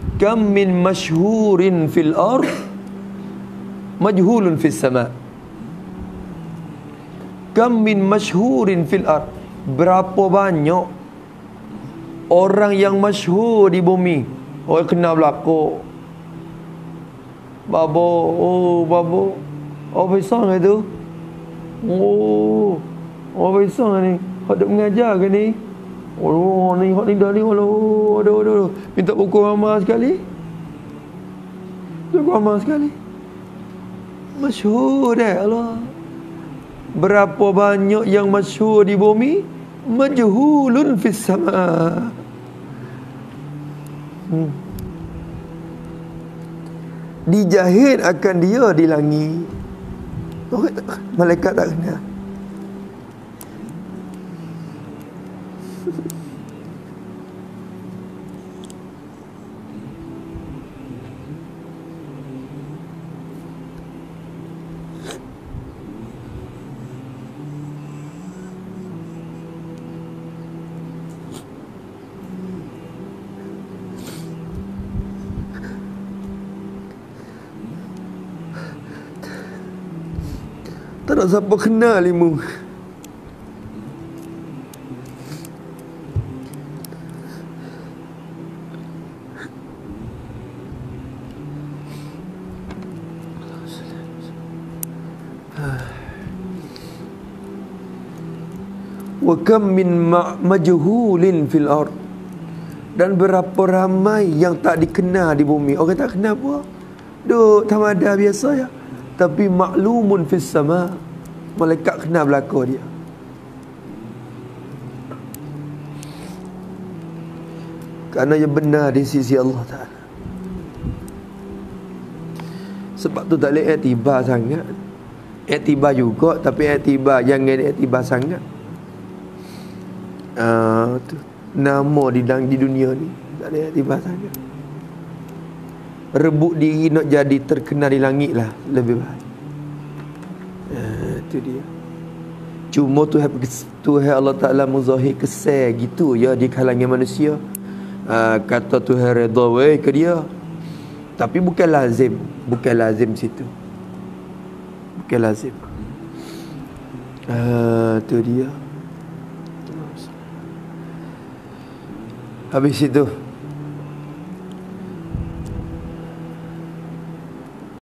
Kam min masyhurin fil ard majhulun fis sama. Kam min masyhurin fil ard, berapa banyak orang yang masyhur di bumi, orang kenal belaka. Babo, oh babo, oh besar itu. Oh besar ni, hak dak mengajar ke ni? Oh ni hak ni dah ni, aduh. Minta buku ramah sekali. Buku ramah sekali. Masyhur dah Allah. Berapa banyak yang masyhur di bumi, majhulun fis sama. Dijahit akan dia di langit. Malaikat tak kenal. Tak ada siapa kenal ilmu. Wa kam min majhulin fil ard, dan berapa ramai yang tak dikenal di bumi. Orang tak kenal apa, duk tamada biasa ya, tapi maklumun fis sama, malaikat kenal belaka dia. Kerana ia benar di sisi Allah Ta'ala. Sebab tu tak boleh iktibar sangat. Iktibar juga, tapi iktibar jangan iktibar sangat. Tu nama di dunia ni tak boleh iktibar sangat. Rebut diri nak jadi terkenal di langit lah lebih baik. Itu dia. Cuma Tuhan Allah Ta'ala muzahir kesal gitu ya di kalangan manusia. Kata Tuhan redha weh ke dia, tapi bukan lazim situ, bukan lazim. Itu dia. Habis itu